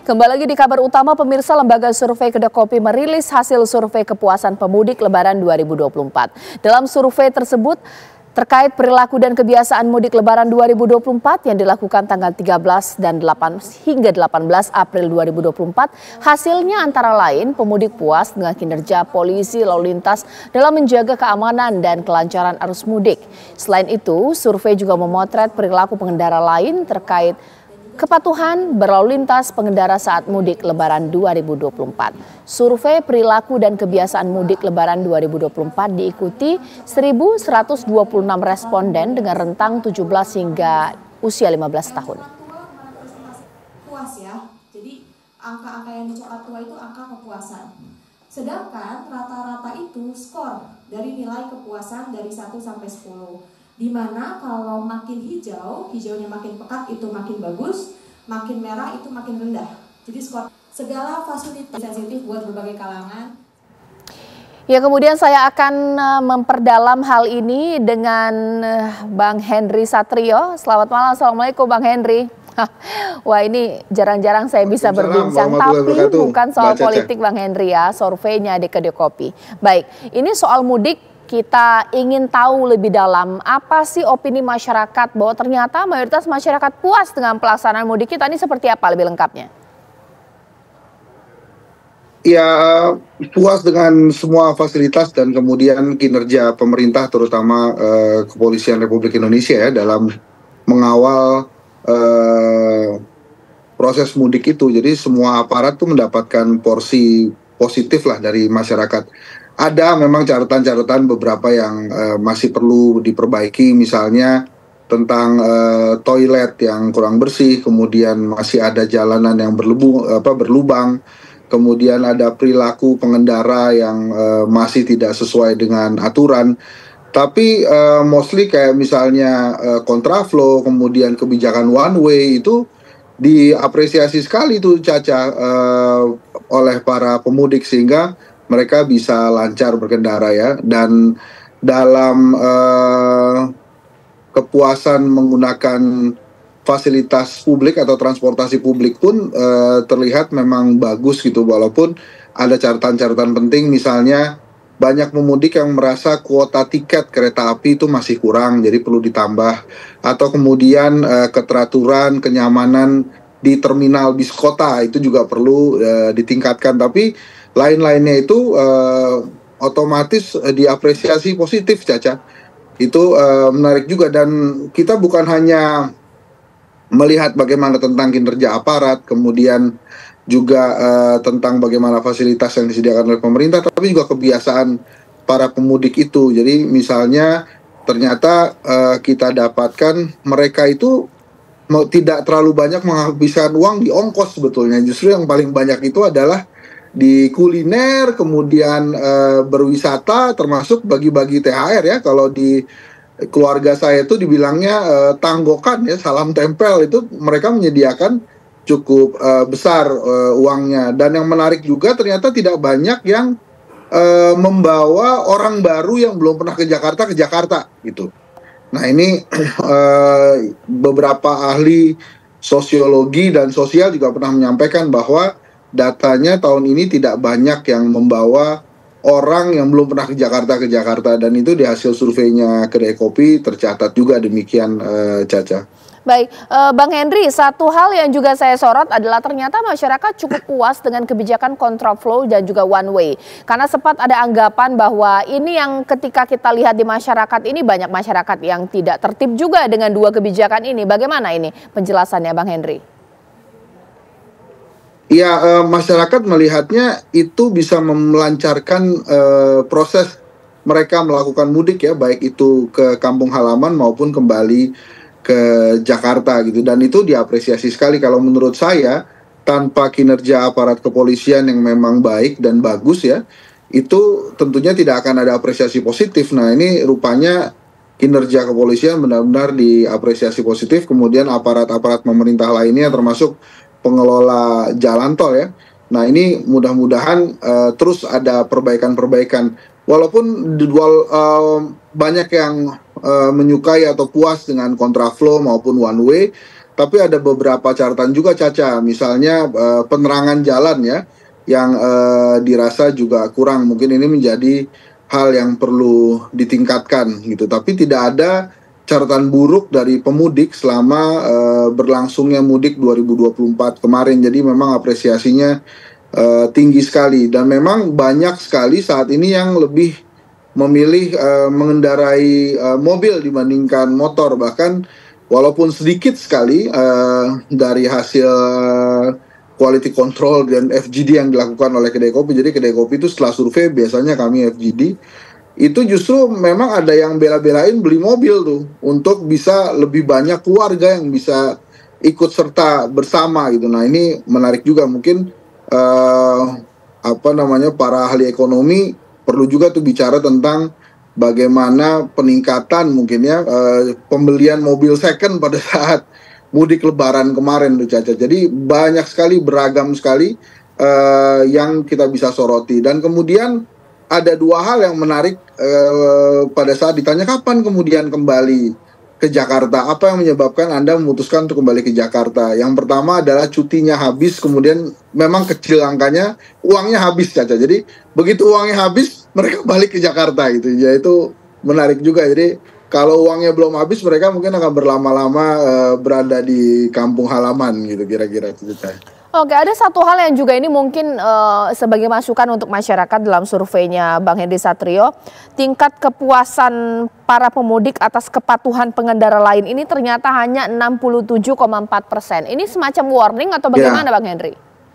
Kembali lagi di kabar utama, pemirsa, lembaga survei Kedai Kopi merilis hasil survei kepuasan pemudik Lebaran 2024. Dalam survei tersebut, terkait perilaku dan kebiasaan mudik Lebaran 2024 yang dilakukan tanggal 13 dan 8 hingga 18 April 2024, hasilnya antara lain pemudik puas dengan kinerja polisi lalu lintas dalam menjaga keamanan dan kelancaran arus mudik. Selain itu, survei juga memotret perilaku pengendara lain terkait kepatuhan berlalu lintas pengendara saat mudik Lebaran 2024. Survei perilaku dan kebiasaan mudik Lebaran 2024 diikuti 1.126 responden dengan rentang 17 hingga usia 15 tahun. Puas ya, jadi angka-angka yang dicatat tua itu angka kepuasan. Sedangkan rata-rata itu skor dari nilai kepuasan dari 1 sampai 10. Di mana kalau makin hijau, hijaunya makin pekat itu makin bagus, makin merah itu makin rendah. Jadi skor segala fasilitas sensitif buat berbagai kalangan. Ya, kemudian saya akan memperdalam hal ini dengan Bang Henry Satrio. Selamat malam, Assalamualaikum Bang Henry. Wah, ini jarang-jarang saya bisa berbincang, tapi bukan soal politik Bang Henry ya, surveinya di Kedai Kopi. Baik, ini soal mudik. Kita ingin tahu lebih dalam apa sih opini masyarakat bahwa ternyata mayoritas masyarakat puas dengan pelaksanaan mudik kita, ini seperti apa lebih lengkapnya? Ya, puas dengan semua fasilitas dan kemudian kinerja pemerintah terutama Kepolisian Republik Indonesia ya dalam mengawal proses mudik itu. Jadi semua aparat tuh mendapatkan porsi positif lah dari masyarakat. Ada memang catatan-catatan beberapa yang masih perlu diperbaiki, misalnya tentang toilet yang kurang bersih, kemudian masih ada jalanan yang berlubang, kemudian ada perilaku pengendara yang masih tidak sesuai dengan aturan. Tapi mostly kayak misalnya kontraflow, kemudian kebijakan one way itu diapresiasi sekali tuh Caca oleh para pemudik sehingga mereka bisa lancar berkendara ya, dan dalam kepuasan menggunakan fasilitas publik atau transportasi publik pun terlihat memang bagus gitu, walaupun ada catatan-catatan penting, misalnya banyak pemudik yang merasa kuota tiket kereta api itu masih kurang, jadi perlu ditambah, atau kemudian keteraturan, kenyamanan di terminal bis kota itu juga perlu ditingkatkan, tapi lain-lainnya itu otomatis diapresiasi positif, Caca. Itu menarik juga, dan kita bukan hanya melihat bagaimana tentang kinerja aparat, kemudian juga tentang bagaimana fasilitas yang disediakan oleh pemerintah, tapi juga kebiasaan para pemudik itu. Jadi misalnya ternyata kita dapatkan mereka itu tidak terlalu banyak menghabiskan uang di ongkos sebetulnya. Justru yang paling banyak itu adalah di kuliner, kemudian berwisata, termasuk bagi-bagi THR ya. Kalau di keluarga saya itu dibilangnya tanggokan ya, salam tempel, itu mereka menyediakan cukup besar uangnya. Dan yang menarik juga ternyata tidak banyak yang membawa orang baru yang belum pernah ke Jakarta gitu. Nah ini beberapa ahli sosiologi dan sosial juga pernah menyampaikan bahwa datanya tahun ini tidak banyak yang membawa orang yang belum pernah ke Jakarta, dan itu di hasil surveinya Kedai Kopi tercatat juga demikian, Caca. Baik, Bang Henry, satu hal yang juga saya sorot adalah ternyata masyarakat cukup puas dengan kebijakan kontraflow dan juga one way. Karena sempat ada anggapan bahwa ini yang ketika kita lihat di masyarakat ini banyak masyarakat yang tidak tertib juga dengan dua kebijakan ini. Bagaimana ini penjelasannya, Bang Henry? Ya, masyarakat melihatnya itu bisa melancarkan proses mereka melakukan mudik ya, baik itu ke kampung halaman maupun kembali ke Jakarta gitu, dan itu diapresiasi sekali. Kalau menurut saya, tanpa kinerja aparat kepolisian yang memang baik dan bagus ya, itu tentunya tidak akan ada apresiasi positif. Nah ini rupanya kinerja kepolisian benar-benar diapresiasi positif, kemudian aparat-aparat pemerintah lainnya termasuk pengelola jalan tol ya. Nah ini mudah-mudahan terus ada perbaikan-perbaikan. Walaupun banyak yang menyukai atau puas dengan kontraflow maupun one way, tapi ada beberapa catatan juga Caca, misalnya penerangan jalan ya, yang dirasa juga kurang. Mungkin ini menjadi hal yang perlu ditingkatkan gitu. Tapi tidak ada catatan buruk dari pemudik selama berlangsungnya mudik 2024 kemarin. Jadi memang apresiasinya tinggi sekali, dan memang banyak sekali saat ini yang lebih memilih mengendarai mobil dibandingkan motor. Bahkan walaupun sedikit sekali dari hasil quality control dan FGD yang dilakukan oleh Kedai Kopi. Jadi Kedai Kopi itu setelah survei biasanya kami FGD, itu justru memang ada yang bela-belain beli mobil tuh untuk bisa lebih banyak keluarga yang bisa ikut serta bersama gitu. Nah ini menarik juga, mungkin para ahli ekonomi perlu juga tuh bicara tentang bagaimana peningkatan mungkin ya pembelian mobil second pada saat mudik Lebaran kemarin tuh Caca. Jadi banyak sekali, beragam sekali yang kita bisa soroti. Dan kemudian ada dua hal yang menarik pada saat ditanya kapan kemudian kembali ke Jakarta. Apa yang menyebabkan Anda memutuskan untuk kembali ke Jakarta? Yang pertama adalah cutinya habis, kemudian memang kecil angkanya, uangnya habis Caca. Jadi begitu uangnya habis, mereka balik ke Jakarta gitu. Ya itu menarik juga. Jadi kalau uangnya belum habis, mereka mungkin akan berlama-lama berada di kampung halaman gitu kira-kira. Oke, ada satu hal yang juga ini mungkin sebagai masukan untuk masyarakat dalam surveinya Bang Henry Satrio, tingkat kepuasan para pemudik atas kepatuhan pengendara lain ini ternyata hanya 67,4%. Ini semacam warning atau bagaimana Bang Henry?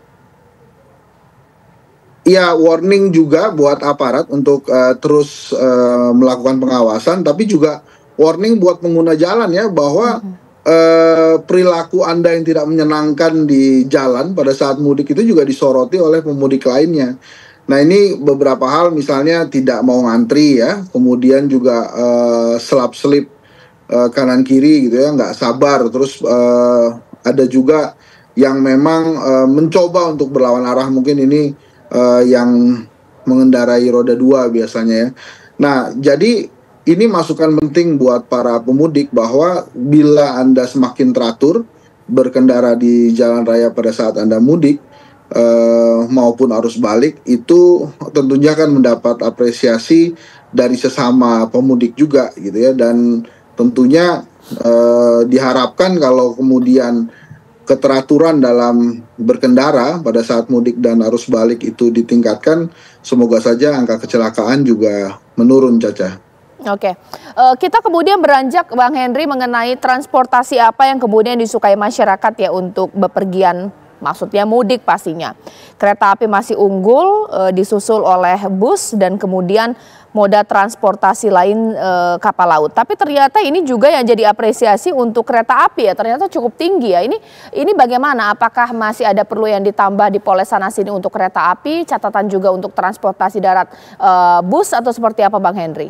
Ya, warning juga buat aparat untuk terus melakukan pengawasan, tapi juga warning buat pengguna jalan ya, bahwa perilaku Anda yang tidak menyenangkan di jalan pada saat mudik itu juga disoroti oleh pemudik lainnya. Nah ini beberapa hal, misalnya tidak mau ngantri ya, kemudian juga selap-selip kanan kiri gitu ya, nggak sabar, terus ada juga yang memang mencoba untuk berlawan arah, mungkin ini yang mengendarai roda 2 biasanya ya. Nah, jadi ini masukan penting buat para pemudik bahwa bila Anda semakin teratur berkendara di jalan raya pada saat Anda mudik maupun arus balik, itu tentunya akan mendapat apresiasi dari sesama pemudik juga gitu ya. Dan tentunya diharapkan kalau kemudian keteraturan dalam berkendara pada saat mudik dan arus balik itu ditingkatkan, semoga saja angka kecelakaan juga menurun Caca. Oke, kita kemudian beranjak Bang Henry mengenai transportasi apa yang kemudian disukai masyarakat ya untuk bepergian, maksudnya mudik pastinya. Kereta api masih unggul, disusul oleh bus dan kemudian moda transportasi lain kapal laut. Tapi ternyata ini juga yang jadi apresiasi untuk kereta api ya, ternyata cukup tinggi ya. Ini bagaimana? Apakah masih ada perlu yang ditambah di Poles sana sini untuk kereta api? Catatan juga untuk transportasi darat bus atau seperti apa Bang Henry?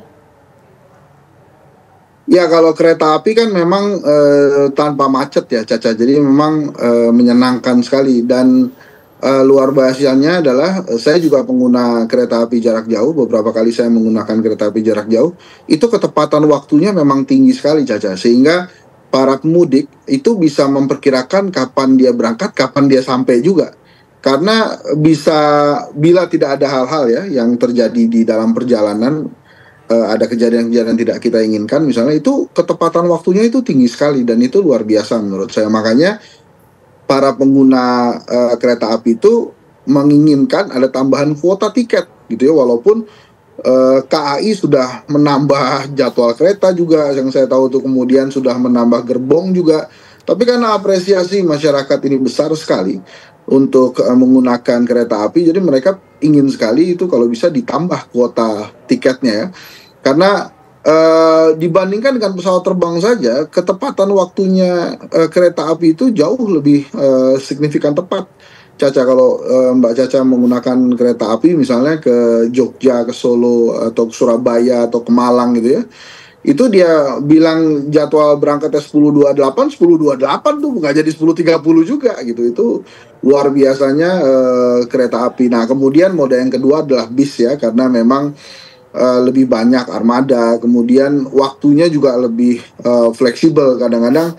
Ya kalau kereta api kan memang tanpa macet ya Caca, jadi memang menyenangkan sekali. Dan luar biasanya adalah saya juga pengguna kereta api jarak jauh, beberapa kali saya menggunakan kereta api jarak jauh, itu ketepatan waktunya memang tinggi sekali Caca, sehingga para pemudik itu bisa memperkirakan kapan dia berangkat, kapan dia sampai juga. Karena bila tidak ada hal-hal ya yang terjadi di dalam perjalanan, ada kejadian-kejadian tidak kita inginkan misalnya, itu ketepatan waktunya itu tinggi sekali, dan itu luar biasa menurut saya. Makanya para pengguna kereta api itu menginginkan ada tambahan kuota tiket gitu ya, walaupun KAI sudah menambah jadwal kereta juga, yang saya tahu tuh, kemudian sudah menambah gerbong juga, tapi karena apresiasi masyarakat ini besar sekali untuk menggunakan kereta api, jadi mereka ingin sekali itu kalau bisa ditambah kuota tiketnya ya. Karena dibandingkan dengan pesawat terbang saja, ketepatan waktunya kereta api itu jauh lebih signifikan tepat. Caca, kalau Mbak Caca menggunakan kereta api misalnya ke Jogja, ke Solo, atau ke Surabaya, atau ke Malang gitu ya, itu dia bilang jadwal berangkatnya 10.28 tuh nggak jadi 10.30 juga gitu. Itu luar biasanya kereta api. Nah kemudian moda yang kedua adalah bis ya, karena memang lebih banyak armada, kemudian waktunya juga lebih fleksibel. Kadang-kadang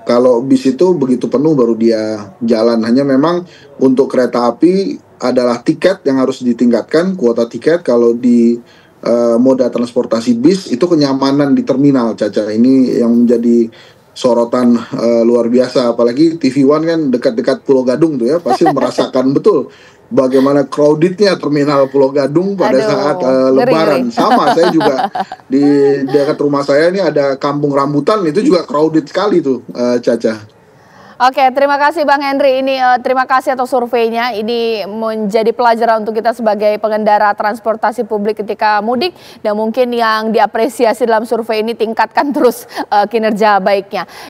Kalau bis itu begitu penuh baru dia jalan. Hanya memang untuk kereta api adalah tiket yang harus ditingkatkan, kuota tiket. Kalau di moda transportasi bis itu kenyamanan di terminal, Caca. Ini yang menjadi sorotan luar biasa. Apalagi TV One kan dekat-dekat Pulau Gadung tuh ya, pasti merasakan betul bagaimana crowdednya terminal Pulau Gadung pada saat Lebaran. Sama, saya juga di dekat rumah saya ini ada kampung rambutan, itu juga crowded sekali tuh, Caca. Oke, terima kasih Bang Henry. Ini terima kasih atas surveinya. Ini menjadi pelajaran untuk kita sebagai pengendara transportasi publik ketika mudik. Dan mungkin yang diapresiasi dalam survei ini tingkatkan terus kinerja baiknya.